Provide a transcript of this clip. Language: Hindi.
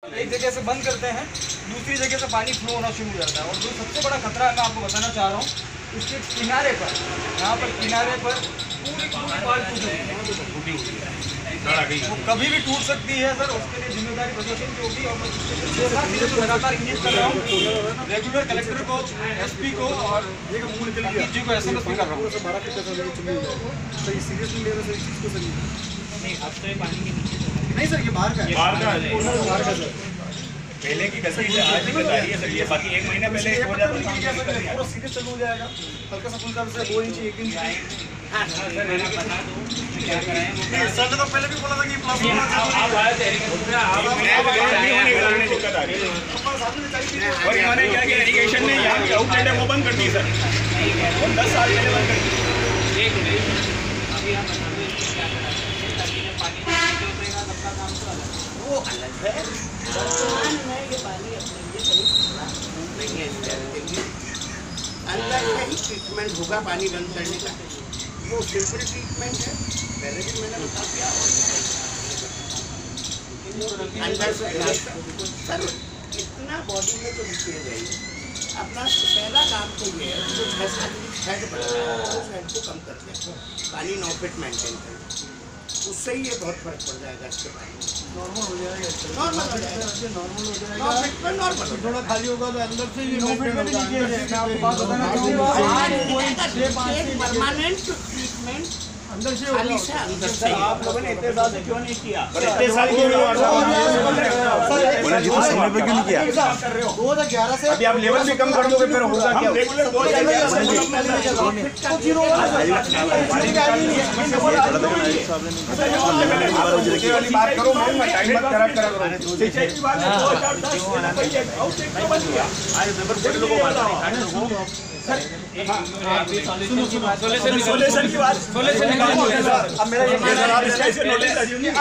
एक जगह से बंद करते हैं, दूसरी जगह से पानी फ्लो होना शुरू हो जाता है। और जो सबसे बड़ा खतरा है मैं आपको बताना चाह रहा हूँ, उसके किनारे पर, यहाँ पर किनारे पर पूरी बाल टूटी हुई है, वो कभी भी टूट सकती है सर। उसके लिए जिम्मेदारी प्रशासन की होगी। और मैं 6-7 दिनों से लगातार इंगित कर रहा हूँ रेगुलर कलेक्टर को, एसपी को और जी को SMS भी कर रहा हूँ। नहीं, अब तो ये पानी के नीचे नहीं सर, ये बाहर का है, बाहर का सर। पहले की गति से आज की बता रही है सर, ये बाकी 1 महीना पहले हो जाता है पूरा सीधे चालू हो जाएगा। हल्का सा फुल्का से 2 इंच 1 इंच। हाँ सर, मैंने बता दो क्या कराएं वो। सर ने तो पहले भी बोला था कि प्लास्टर आप आए थे, दिक्कत आ रही है। और इन्होंने क्या किया, इरिगेशन ने यहाँ की आउटलेट है वो बंद कर दी सर, 10 साल पहले बंद कर दी। एक मिनट, अभी आप बता दो क्या करा सकते, ताकि जब पानी नीचे उतरेगा तब का काम तो अलग है। वो अलग है, वर्तमान में ये पानी अपने लिए कहीं नहीं है। अंदर का ही ट्रीटमेंट होगा पानी बंद करने का, वो सिंपल ट्रीटमेंट है, पहले भी मैंने बता दिया। अंदर से सर इतना बॉडी में तो निकल जाएगी। अपना पहला काम तो ये है जो 6-7 हेड बढ़ता है उस हेड को कम कर दें, पानी 9 फीट मेंटेन करें, उससे ही ये बहुत फर्क पड़ जाएगा। इसके पानी नॉर्मल हो जाएगा, नॉर्मल हो जाएगा, नॉर्मल हो जाएगा। 9 फीट में नॉर्मल थोड़ा खाली होगा तो अंदर से ये 9 फीट में नीचे है। मैं आपको बात बताना चाहूँगा, 8.65 परमानेंट ट्रीटमेंट अंदर से खाली से अंदर से। आप लोगों ने इतने साल से क्यों नहीं किया? इतने साल क्यों नहीं किया? 2011 से अभी आप लेवल भी कम कर दोगे फिर होगा क्या? रेगुलर 2011 वाली बात करो, मैं टाइम मत खराब करा करो। सिंचाई की बात है, 2010 सोल्यूशन की बात, अब मेरा ये